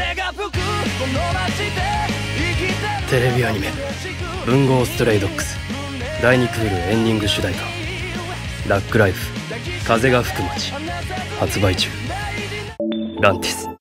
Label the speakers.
Speaker 1: テレビアニメ「文豪ストレイドッグス」第2クールエンディング主題歌「ラックライフ風が吹く街」発売中。ランティス。